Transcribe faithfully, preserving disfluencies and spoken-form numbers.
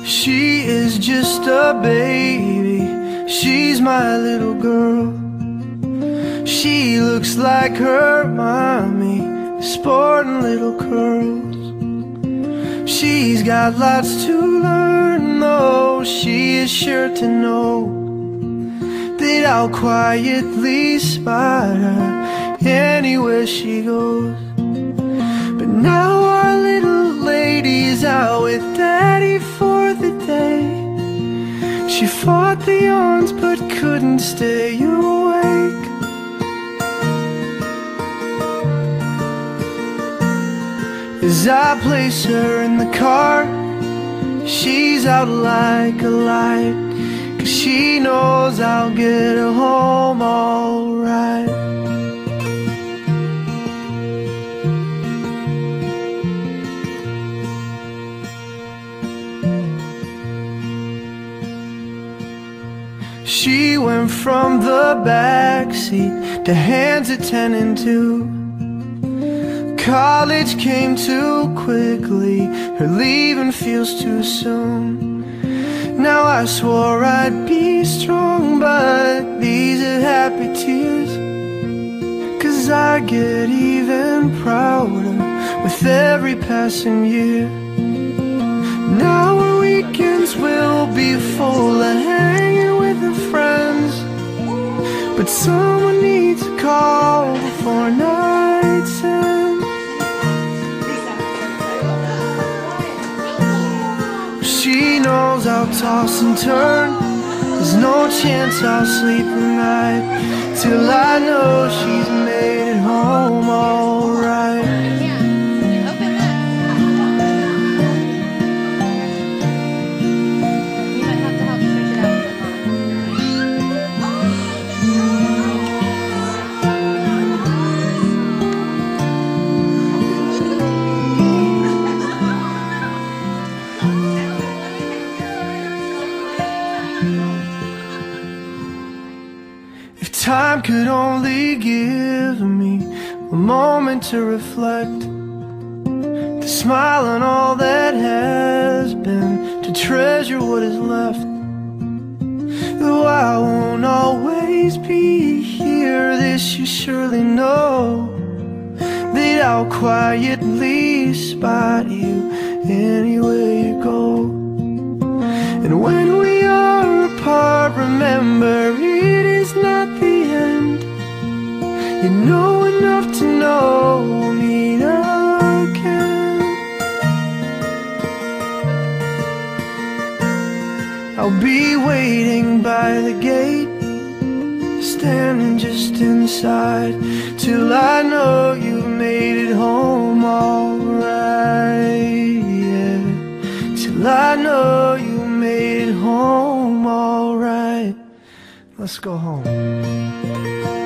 She is just a baby, she's my little girl. She looks like her mommy, sporting little curls. She's got lots to learn though, she is sure to know that I'll quietly spot her anywhere she goes. But now our little lady's out with Daddy for the day. She fought the yawns but couldn't stay awake. As I place her in the car, she's out like a light, 'cause she knows I'll get her home alright. She went from the backseat to hands at ten and two. College came too quickly, her leaving feels too soon. Now I swore I'd be strong, but these are happy tears, 'cause I get even prouder with every passing year. Now our weekends will be full of hanging with her friends, but someone needs to call before night's end. She knows I'll toss and turn, there's no chance I'll sleep at night till I know she's made it home alright. Time could only give me a moment to reflect, to smile on all that has been, to treasure what is left. Though I won't always be here, this you surely know, that I'll quietly spot you anywhere you go. And when we are apart, remember it is not the end. You know enough to know we'll meet again. I'll be waiting by the gate, standing just inside, till I know you've made it home alright. Yeah, till I know you made it home alright. Let's go home.